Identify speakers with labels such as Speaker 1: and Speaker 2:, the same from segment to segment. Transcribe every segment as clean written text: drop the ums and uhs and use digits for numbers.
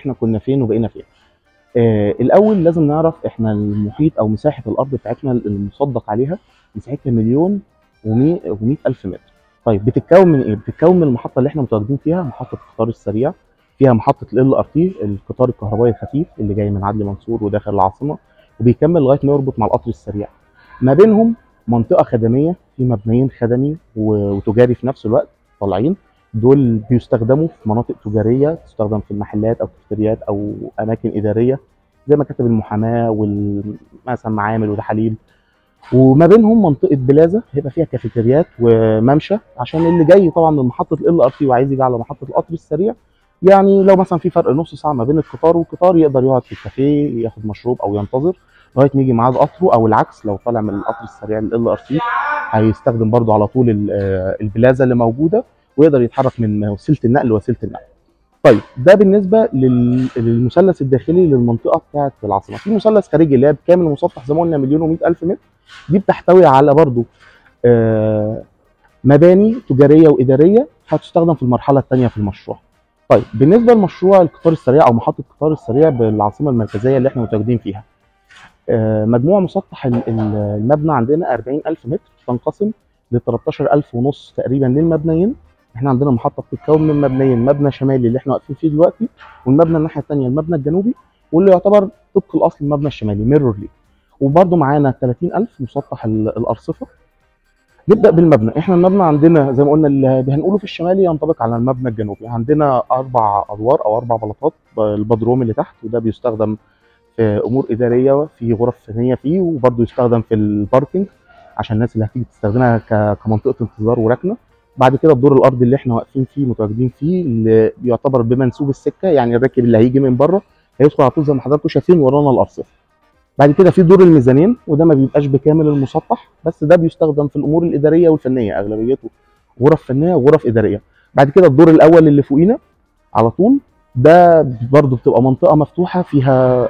Speaker 1: احنا كنا فين وبقينا فين. الاول لازم نعرف احنا المحيط او مساحه الارض بتاعتنا المصدق عليها مساحتها 1,100,000 متر. طيب بتتكون من ايه؟ بتتكون من المحطه اللي احنا متواجدين فيها، محطه القطار السريع، فيها محطه LRT القطار الكهربائي الخفيف اللي جاي من عدلي منصور وداخل العاصمه وبيكمل لغايه ما يربط مع القطر السريع. ما بينهم منطقه خدميه في مبنيين خدمي وتجاري في نفس الوقت طالعين، دول بيستخدموا في مناطق تجاريه، تستخدم في المحلات او كافيتريات او اماكن اداريه زي مكاتب المحاماه مثلا معامل وتحاليل. وما بينهم منطقه بلازا هيبقى فيها كافيتريات وممشى عشان اللي جاي طبعا من محطه LRT وعايز يجي على محطه القطر السريع، يعني لو مثلا في فرق نص ساعه ما بين القطار والقطار يقدر يقعد في الكافيه ياخد مشروب او ينتظر لغايه ما يجي ميعاد قطره، او العكس لو طالع من القطر السريع LRT هيستخدم برضو على طول البلازا اللي موجوده ويقدر يتحرك من وسيله النقل لوسيله النقل. طيب ده بالنسبه للمثلث الداخلي للمنطقه بتاعه العاصمه. في مثلث خارجي اللي هي بكامل مسطح زي ما قلنا 1,100,000 متر، دي بتحتوي على برضو مباني تجاريه واداريه هتستخدم في المرحله الثانيه في المشروع. طيب بالنسبه لمشروع القطار السريع او محطه القطار السريع بالعاصمه المركزيه اللي احنا متواجدين فيها، مجموع مسطح المبنى عندنا 40,000 متر، تنقسم ل 13,500 تقريبا للمبنيين. احنا عندنا محطه بتتكون من مبنيين، مبنى شمالي اللي احنا واقفين فيه دلوقتي، والمبنى الناحيه الثانيه المبنى الجنوبي واللي يعتبر طبق الاصل المبنى الشمالي ميرور ليه. وبرده معانا 30,000 مسطح الارصفه. نبدا بالمبنى. احنا المبنى عندنا زي ما قلنا اللي هنقوله في الشمالي ينطبق على المبنى الجنوبي. عندنا 4 ادوار او 4 بلاطات، البدروم اللي تحت وده بيستخدم في امور اداريه، في غرف فنيه فيه، وبرده يستخدم في الباركنج عشان الناس اللي هتيجي تستخدمها كمنطقه انتظار وركنه. بعد كده الدور الارضي اللي احنا واقفين فيه متواجدين فيه اللي بيعتبر بمنسوب السكه، يعني الراكب اللي هيجي من بره هيدخل على طول زي ما حضراتكم شايفين ورانا الارصفه. بعد كده في دور الميزانين وده ما بيبقاش بكامل المسطح، بس ده بيستخدم في الامور الاداريه والفنيه، اغلبيته غرف فنيه وغرف اداريه. بعد كده الدور الاول اللي فوقينا على طول ده برضو بتبقى منطقه مفتوحه فيها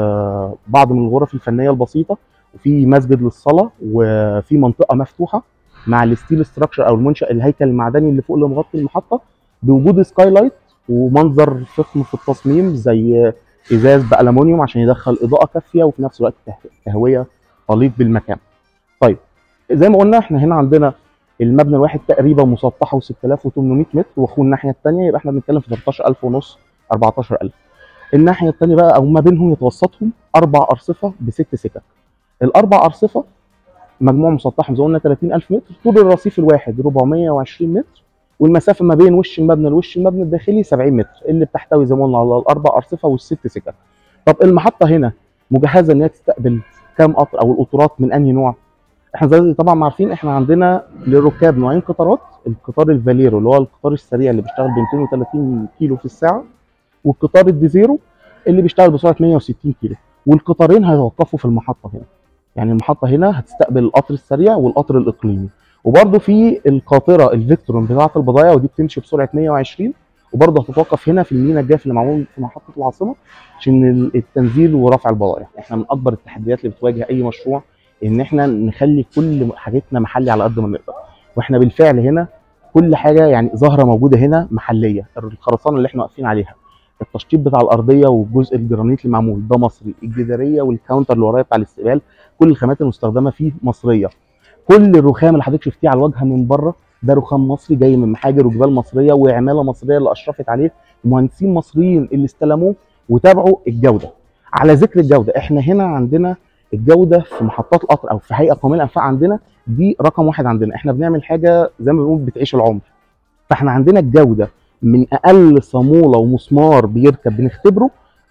Speaker 1: بعض من الغرف الفنيه البسيطه، وفي مسجد للصلاه، وفي منطقه مفتوحه مع الستيل ستراكشر او المنشا الهيكل المعدني اللي فوق اللي مغطي المحطه، بوجود سكاي لايت ومنظر فخم في التصميم زي ازاز بالومنيوم عشان يدخل اضاءه كافيه وفي نفس الوقت تهويه تليق بالمكان. طيب زي ما قلنا احنا هنا عندنا المبنى الواحد تقريبا مسطحه 6,800 متر، واخوه الناحيه الثانيه يبقى احنا بنتكلم في 13,000 ونص 14,000. الناحيه الثانيه بقى او ما بينهم يتوسطهم 4 ارصفه ب6 سكك. الاربع ارصفه مجموع مسطحهم زي ما قلنا 30,000 متر، طول الرصيف الواحد 420 متر، والمسافه ما بين وش المبنى لوش المبنى الداخلي 70 متر، اللي بتحتوي زي ما قلنا على الاربع ارصفه والست سكك. طب المحطه هنا مجهزه ان هي تستقبل كام قطر او القطارات من انهي نوع؟ احنا زي طبعا عارفين احنا عندنا للركاب نوعين قطارات، القطار الفاليرو اللي هو القطار السريع اللي بيشتغل ب 230 كيلو في الساعه، والقطار الديزيرو اللي بيشتغل بسرعه 160 كيلو. والقطارين هيتوقفوا في المحطه هنا، يعني المحطه هنا هتستقبل القطر السريع والقطر الاقليمي. وبرده في القاطره الفيكتورون بتاعه البضائع ودي بتمشي بسرعه 120، وبرده هتتوقف هنا في المينا الجاف اللي معمول في محطه العاصمه عشان التنزيل ورفع البضائع. احنا من اكبر التحديات اللي بتواجه اي مشروع ان احنا نخلي كل حاجتنا محلي على قد ما نقدر، واحنا بالفعل هنا كل حاجه يعني ظاهره موجوده هنا محليه. الخرسانه اللي احنا واقفين عليها، التشطيب بتاع الارضيه والجزء الجرانيت اللي معمول ده مصري، الجداريه والكاونتر اللي ورايا بتاع الاستقبال كل الخامات المستخدمه فيه مصريه. كل الرخام اللي حضرتك شفتيه على الواجهه من بره ده رخام مصري جاي من محاجر وجبال مصريه وعماله مصريه اللي اشرفت عليه ومهندسين مصريين اللي استلموه وتابعوا الجوده. على ذكر الجوده، احنا هنا عندنا الجوده في محطات القطر او في هيئه قوميه الانفاق عندنا دي رقم واحد عندنا. احنا بنعمل حاجه زي ما بنقول بتعيش العمر، فاحنا عندنا الجوده من اقل صاموله ومسمار بيركب بنختبره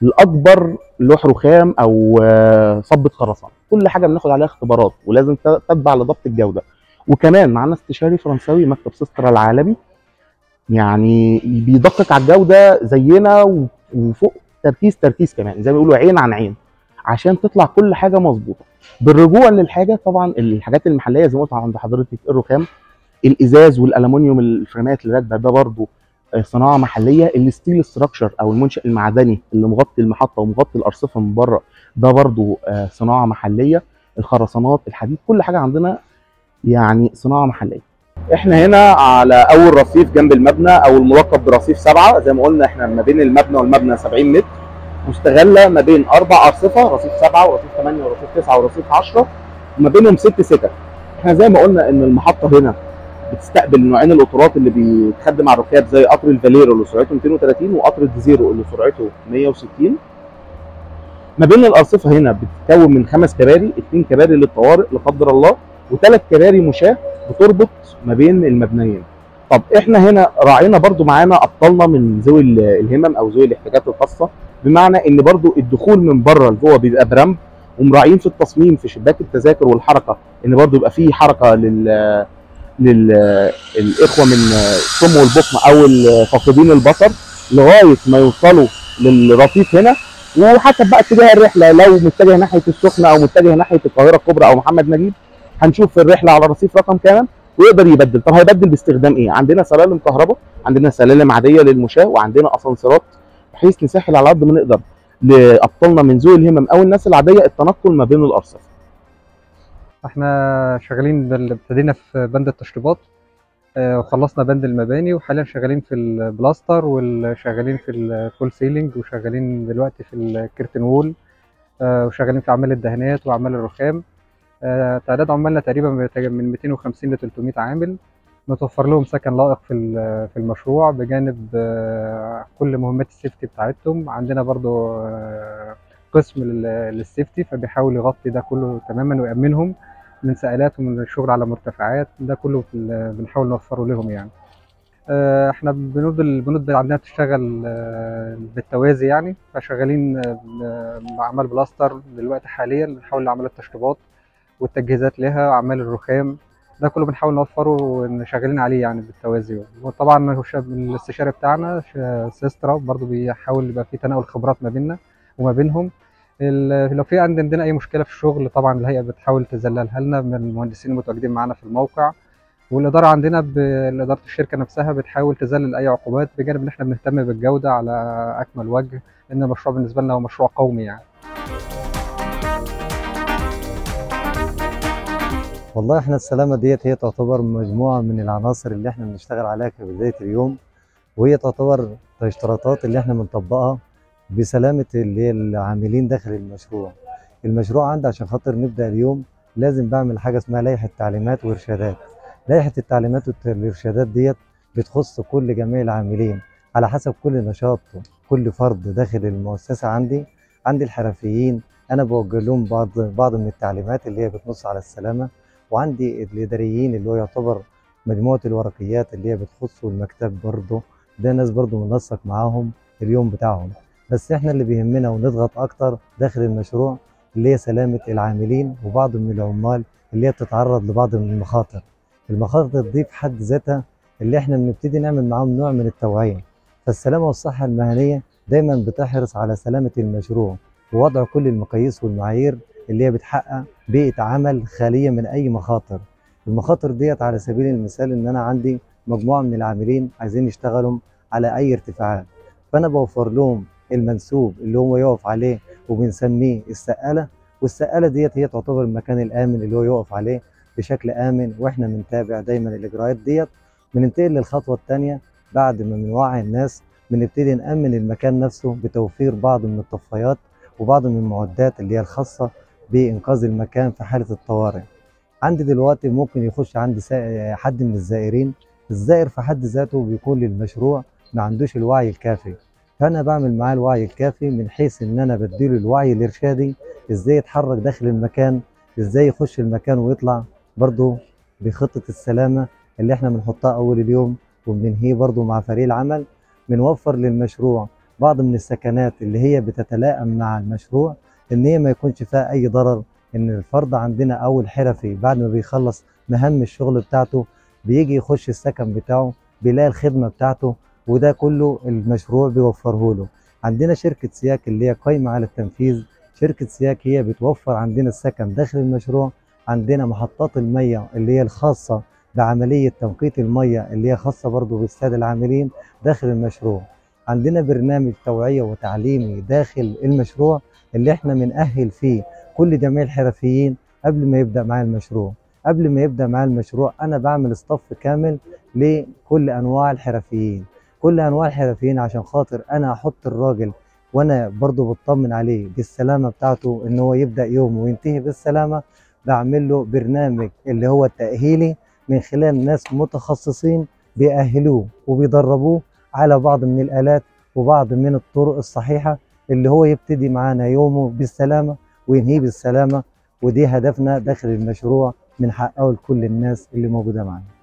Speaker 1: لاكبر لوح رخام او صبه خرسانه، كل حاجه بناخد عليها اختبارات ولازم تتبع لضبط الجوده. وكمان معانا استشاري فرنساوي مكتب سيسترا العالمي يعني بيدقق على الجوده زينا وفوق تركيز كمان، زي ما بيقولوا عين عن عين عشان تطلع كل حاجه مظبوطه. بالرجوع للحاجه طبعا الحاجات المحليه زي ما قلت عند حضرتك، الرخام، الازاز والالومنيوم الفريمات اللي راكبه ده برضو صناعه محليه، الستيل ستراكشر او المنشا المعدني اللي مغطي المحطه ومغطي الارصفه من بره ده برضو صناعه محليه، الخرسانات، الحديد، كل حاجه عندنا يعني صناعه محليه. احنا هنا على اول رصيف جنب المبنى او الملقب برصيف 7. زي ما قلنا احنا ما بين المبنى والمبنى 70 متر، مستغله ما بين 4 ارصفه، رصيف 7 ورصيف 8 ورصيف 9 ورصيف 10، وما بينهم 6 سكك. احنا زي ما قلنا ان المحطه هنا بتستقبل نوعين القطارات اللي بيتخدم على الركاب، زي قطر الفاليرو اللي سرعته 230 وقطر الديزيرو اللي سرعته 160. ما بين الارصفه هنا بتتكون من 5 كباري، 2 كباري للطوارئ لا قدر الله، و3 كباري مشاه بتربط ما بين المبنيين. طب احنا هنا راعينا برضو معانا ابطالنا من ذوي الهمم او ذوي الاحتياجات الخاصه، بمعنى ان برضو الدخول من بره لجوه بيبقى برمب، ومراعيين في التصميم في شباك التذاكر والحركه ان برضو يبقى فيه حركه للاخوه من الصم والبكم او فاقدين البصر لغايه ما يوصلوا للرصيف هنا. وحسب بقى اتجاه الرحله، لو متجه ناحيه السخنه او متجه ناحيه القاهره الكبرى او محمد نجيب، هنشوف في الرحله على رصيف رقم كام ويقدر يبدل. طب هيبدل باستخدام ايه؟ عندنا سلالم كهرباء، عندنا سلالم عاديه للمشاه، وعندنا اسانسيرات، بحيث نسهل على قد ما نقدر لابطالنا من ذوي الهمم او الناس العاديه التنقل ما بين الارصفه.
Speaker 2: احنا شغالين ابتدينا في بند التشطيبات، وخلصنا بند المباني، وحاليا شغالين في البلاستر وشغالين في الفول سيلينج، وشغالين دلوقتي في الكيرتن وول، وشغالين في اعمال الدهانات واعمال الرخام. تعداد عمالنا تقريبا من 250 ل 300 عامل، متوفر لهم سكن لائق في المشروع، بجانب كل مهمات السيفتي بتاعتهم. عندنا برضو قسم للسيفتي، فبيحاول يغطي ده كله تماما ويأمنهم من سائلات ومن الشغل على مرتفعات. ده كله بنحاول نوفره لهم يعني. احنا البنود عندنا بتشتغل بالتوازي يعني، فشغالين مع اعمال بلاستر دلوقتي حاليا، بنحاول نعمل التشطيبات والتجهيزات لها واعمال الرخام. ده كله بنحاول نوفره وشغالين عليه يعني بالتوازي. وطبعا الاستشاري بتاعنا سيسترا برضو بيحاول يبقى في تناول خبرات ما بيننا وما بينهم. لو في عندنا اي مشكله في الشغل، طبعا الهيئه بتحاول تذللها لنا من المهندسين المتواجدين معانا في الموقع، والاداره عندنا باداره الشركه نفسها بتحاول تذلل اي عقوبات، بجانب ان احنا بنهتم بالجوده على اكمل وجه، لان المشروع بالنسبه لنا هو مشروع قومي يعني.
Speaker 3: والله احنا السلامة ديت هي تعتبر مجموعة من العناصر اللي احنا بنشتغل عليها في بداية اليوم، وهي تعتبر الاشتراطات اللي احنا بنطبقها بسلامة اللي هي العاملين داخل المشروع. المشروع عندي عشان خاطر نبدأ اليوم لازم بعمل حاجة اسمها لائحة تعليمات وإرشادات. لائحة التعليمات والإرشادات ديت بتخص كل جميع العاملين على حسب كل نشاط كل فرد داخل المؤسسة. عندي الحرفيين أنا بوجه لهم بعض من التعليمات اللي هي بتنص على السلامة، وعندي الإداريين اللي هو يعتبر مجموعة الورقيات اللي هي بتخص المكتب برضه، ده ناس برضه بننسق معاهم اليوم بتاعهم. بس احنا اللي بيهمنا ونضغط أكتر داخل المشروع اللي هي سلامة العاملين وبعض من العمال اللي هي بتتعرض لبعض من المخاطر. المخاطر دي في حد ذاتها اللي احنا بنبتدي نعمل معاهم نوع من التوعية. فالسلامة والصحة المهنية دايما بتحرص على سلامة المشروع ووضع كل المقاييس والمعايير اللي هي بتحقق بيئة عمل خالية من أي مخاطر. المخاطر ديت على سبيل المثال إن أنا عندي مجموعة من العاملين عايزين يشتغلوا على أي ارتفاعات، فأنا بوفر لهم المنسوب اللي هو يقف عليه وبنسميه السقالة، والسقالة ديت هي تعتبر المكان الآمن اللي هو يقف عليه بشكل آمن، وإحنا بنتابع دايما الإجراءات ديت. بننتقل للخطوة الثانية بعد ما بنوعي الناس، بنبتدي نأمن المكان نفسه بتوفير بعض من الطفايات وبعض من المعدات اللي هي الخاصة بإنقاذ المكان في حالة الطوارئ. عندي دلوقتي ممكن يخش عندي حد من الزائرين، الزائر في حد ذاته بيكون للمشروع ما عندوش الوعي الكافي، فأنا بعمل معاه الوعي الكافي من حيث إن أنا بديله الوعي الإرشادي إزاي يتحرك داخل المكان، إزاي يخش المكان ويطلع، برضه بخطة السلامة اللي إحنا بنحطها أول اليوم وبننهيه برضه مع فريق العمل. بنوفر للمشروع بعض من السكنات اللي هي بتتلائم مع المشروع، ان هي ما يكونش فيها اي ضرر، ان الفرد عندنا او الحرفي بعد ما بيخلص مهام الشغل بتاعته بيجي يخش السكن بتاعه بيلاقي الخدمة بتاعته، وده كله المشروع بيوفره له. عندنا شركة سياك اللي هي قايمة على التنفيذ، شركة سياك هي بتوفر عندنا السكن داخل المشروع. عندنا محطات المية اللي هي الخاصة بعملية تنقية المية اللي هي خاصة برضو بالسادة العاملين داخل المشروع. عندنا برنامج توعية وتعليمي داخل المشروع اللي احنا بنأهل فيه كل جميع الحرفيين قبل ما يبدأ معاه المشروع. قبل ما يبدأ معاه المشروع أنا بعمل صف كامل لكل أنواع الحرفيين، كل أنواع الحرفيين، عشان خاطر أنا أحط الراجل وأنا برضو بطمن عليه بالسلامة بتاعته، إن هو يبدأ يومه وينتهي بالسلامة. بعمل له برنامج اللي هو التأهيلي من خلال ناس متخصصين بيأهلوه وبيدربوه على بعض من الآلات وبعض من الطرق الصحيحة اللي هو يبتدي معانا يومه بالسلامة وينهيه بالسلامة. ودي هدفنا داخل المشروع بنحققه لكل الناس اللي موجودة معانا.